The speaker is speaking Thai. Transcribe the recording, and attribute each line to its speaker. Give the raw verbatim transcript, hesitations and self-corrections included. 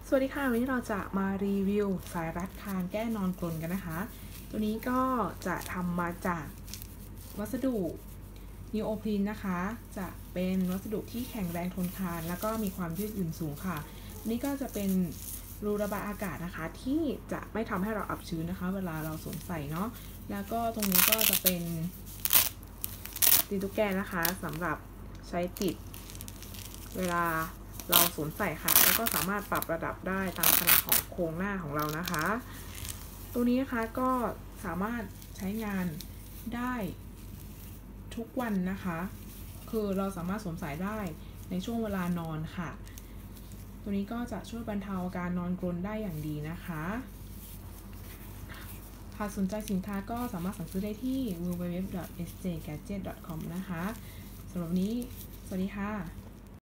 Speaker 1: สวัสดีค่ะวันนี้เราจะมารีวิวสายรัดคางแก้นอนกรนกันนะคะตัวนี้ก็จะทำมาจากวัสดุนีโอพรีนนะคะจะเป็นวัสดุที่แข็งแรงทนทานแล้วก็มีความยืดหยุ่นสูงค่ะนี่ก็จะเป็นรูระบายอากาศนะคะที่จะไม่ทำให้เราอับชื้นนะคะเวลาเราสวมใส่เนาะแล้วก็ตรงนี้ก็จะเป็นตีนตุ๊กแกนะคะสำหรับใช้ติดเวลาเราสวมใส่ค่ะแล้วก็สามารถปรับระดับได้ตามขนาดของโครงหน้าของเรานะคะตัวนี้นะคะก็สามารถใช้งานได้ทุกวันนะคะคือเราสามารถสวมใส่ได้ในช่วงเวลานอนค่ะตัวนี้ก็จะช่วยบรรเทาการนอนกรนได้อย่างดีนะคะหากสนใจสินค้าก็สามารถสั่งซื้อได้ที่ ดับเบิลยู ดับเบิลยู ดับเบิลยู ดอท เอส เจ แกดเจ็ต ดอท คอม นะคะสำหรับวันนี้สวัสดีค่ะ